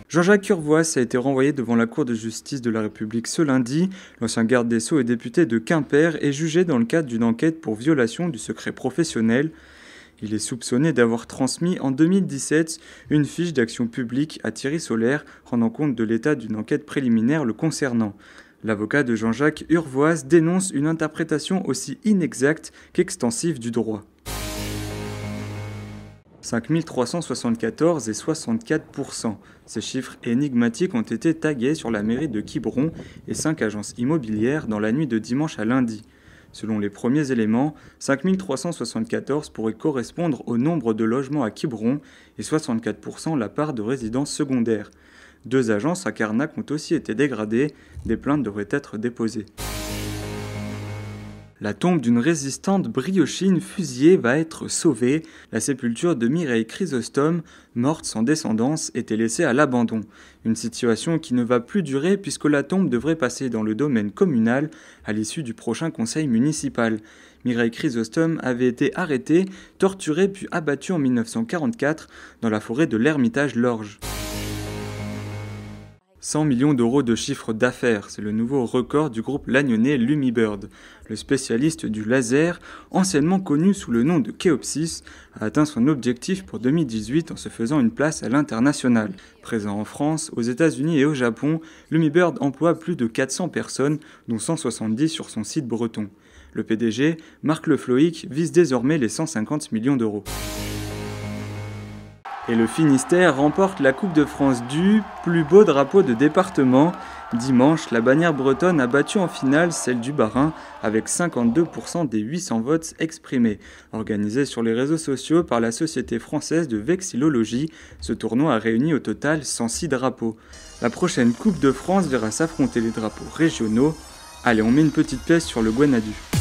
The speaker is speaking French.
Jean-Jacques Urvoas a été renvoyé devant la Cour de justice de la République ce lundi. L'ancien garde des Sceaux et député de Quimper est jugé dans le cadre d'une enquête pour violation du secret professionnel. Il est soupçonné d'avoir transmis en 2017 une fiche d'action publique à Thierry Solère, rendant compte de l'état d'une enquête préliminaire le concernant. L'avocat de Jean-Jacques Urvoas dénonce une interprétation aussi inexacte qu'extensive du droit. 5 374 et 64%. Ces chiffres énigmatiques ont été tagués sur la mairie de Quiberon et 5 agences immobilières dans la nuit de dimanche à lundi. Selon les premiers éléments, 5 374 pourrait correspondre au nombre de logements à Quiberon et 64% la part de résidences secondaires. 2 agences à Carnac ont aussi été dégradées, des plaintes devraient être déposées. La tombe d'une résistante briochine fusillée va être sauvée. La sépulture de Mireille Chrysostome, morte sans descendance, était laissée à l'abandon. Une situation qui ne va plus durer puisque la tombe devrait passer dans le domaine communal à l'issue du prochain conseil municipal. Mireille Chrysostome avait été arrêtée, torturée puis abattue en 1944 dans la forêt de l'Ermitage-Lorges. 100 millions d'euros de chiffre d'affaires, c'est le nouveau record du groupe lagnonnais Lumibird. Le spécialiste du laser, anciennement connu sous le nom de Keopsys, a atteint son objectif pour 2018 en se faisant une place à l'international. Présent en France, aux États-Unis et au Japon, Lumibird emploie plus de 400 personnes, dont 170 sur son site breton. Le PDG, Marc Le Floïc, vise désormais les 150 millions d'euros. Et le Finistère remporte la Coupe de France du plus beau drapeau de département. Dimanche, la bannière bretonne a battu en finale celle du Bas-Rhin avec 52% des 800 votes exprimés. Organisé sur les réseaux sociaux par la Société française de vexillologie, ce tournoi a réuni au total 106 drapeaux. La prochaine Coupe de France verra s'affronter les drapeaux régionaux. Allez, on met une petite pièce sur le Guanadu.